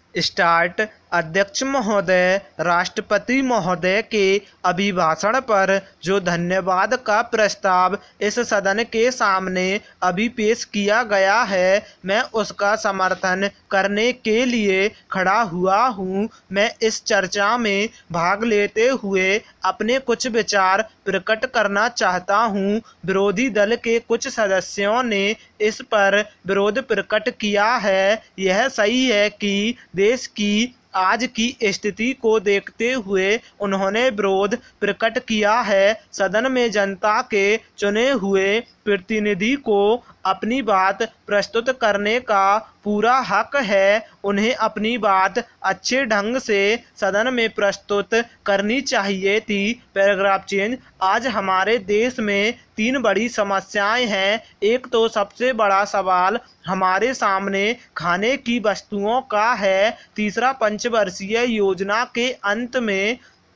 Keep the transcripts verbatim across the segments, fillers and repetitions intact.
Start. अध्यक्ष महोदय, राष्ट्रपति महोदय के अभिभाषण पर जो धन्यवाद का प्रस्ताव इस सदन के सामने अभी पेश किया गया है, मैं उसका समर्थन करने के लिए खड़ा हुआ हूँ। मैं इस चर्चा में भाग लेते हुए अपने कुछ विचार प्रकट करना चाहता हूँ। विरोधी दल के कुछ सदस्यों ने इस पर विरोध प्रकट किया है। यह सही है कि देश की आज की स्थिति को देखते हुए उन्होंने विरोध प्रकट किया है। सदन में जनता के चुने हुए प्रतिनिधि को अपनी बात प्रस्तुत करने का पूरा हक है। उन्हें अपनी बात अच्छे ढंग से सदन में प्रस्तुत करनी चाहिए थी। Paragraph change. आज हमारे देश में तीन बड़ी समस्याएं हैं। एक तो सबसे बड़ा सवाल हमारे सामने खाने की वस्तुओं का है। तीसरा, पंचवर्षीय योजना के अंत में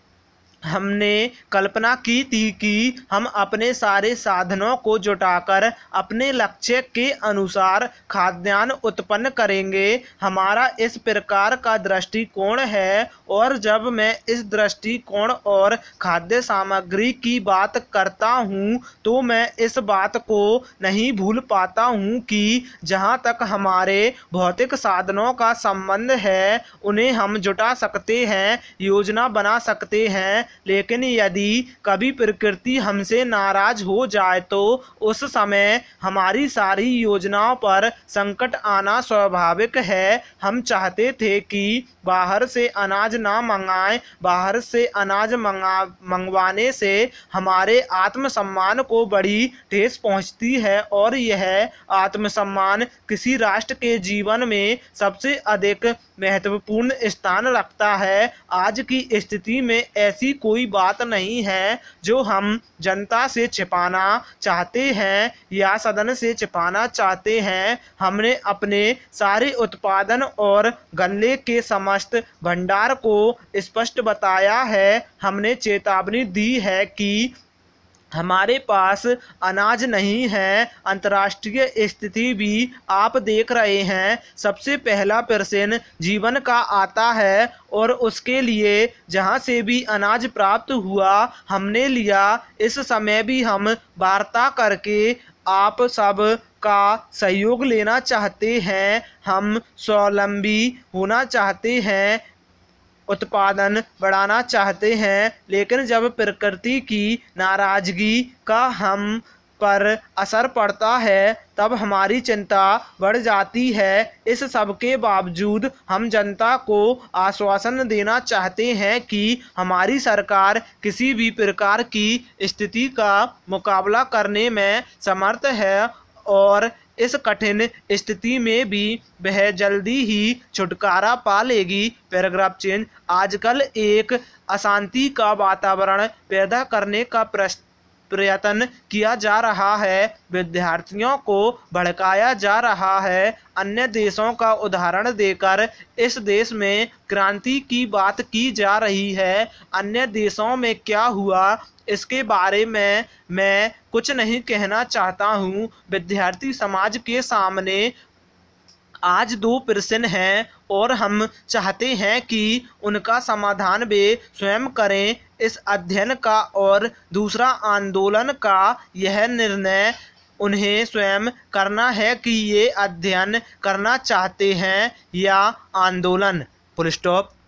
हमने कल्पना की थी कि हम अपने सारे साधनों को जुटाकर अपने लक्ष्य के अनुसार खाद्यान्न उत्पन्न करेंगे। हमारा इस प्रकार का दृष्टिकोण है, और जब मैं इस दृष्टिकोण और खाद्य सामग्री की बात करता हूँ तो मैं इस बात को नहीं भूल पाता हूँ कि जहाँ तक हमारे भौतिक साधनों का संबंध है, उन्हें हम जुटा सकते हैं, योजना बना सकते हैं। लेकिन यदि कभी प्रकृति हमसे नाराज हो जाए तो उस समय हमारी सारी योजनाओं पर संकट आना स्वाभाविक है। हम चाहते थे कि बाहर से अनाज ना मंगाएं। बाहर से अनाज मंगा मंगवाने से हमारे आत्मसम्मान को बड़ी ठेस पहुंचती है, और यह आत्मसम्मान किसी राष्ट्र के जीवन में सबसे अधिक महत्वपूर्ण स्थान रखता है। आज की स्थिति में ऐसी कोई बात नहीं है जो हम जनता से छिपाना चाहते हैं या सदन से छिपाना चाहते हैं। हमने अपने सारे उत्पादन और गल्ले के समस्त भंडार को स्पष्ट बताया है। हमने चेतावनी दी है कि हमारे पास अनाज नहीं है। अंतर्राष्ट्रीय स्थिति भी आप देख रहे हैं। सबसे पहला प्रश्न जीवन का आता है, और उसके लिए जहाँ से भी अनाज प्राप्त हुआ हमने लिया। इस समय भी हम वार्ता करके आप सब का सहयोग लेना चाहते हैं। हम स्वावलंबी होना चाहते हैं, उत्पादन बढ़ाना चाहते हैं। लेकिन जब प्रकृति की नाराजगी का हम पर असर पड़ता है तब हमारी चिंता बढ़ जाती है। इस सब के बावजूद हम जनता को आश्वासन देना चाहते हैं कि हमारी सरकार किसी भी प्रकार की स्थिति का मुकाबला करने में समर्थ है, और इस कठिन स्थिति में भी वह जल्दी ही छुटकारा पा लेगी। Paragraph change. आजकल एक अशांति का वातावरण पैदा करने का प्रश्न प्रयत्न किया जा रहा है। विद्यार्थियों को भड़काया जा रहा है। अन्य देशों का उदाहरण देकर इस देश में क्रांति की बात की जा रही है। अन्य देशों में क्या हुआ इसके बारे में मैं कुछ नहीं कहना चाहता हूँ। विद्यार्थी समाज के सामने आज दो प्रश्न हैं, और हम चाहते हैं कि उनका समाधान वे स्वयं करें। इस अध्ययन का और दूसरा आंदोलन का यह निर्णय उन्हें स्वयं करना है कि ये अध्ययन करना चाहते हैं या आंदोलन। Full stop.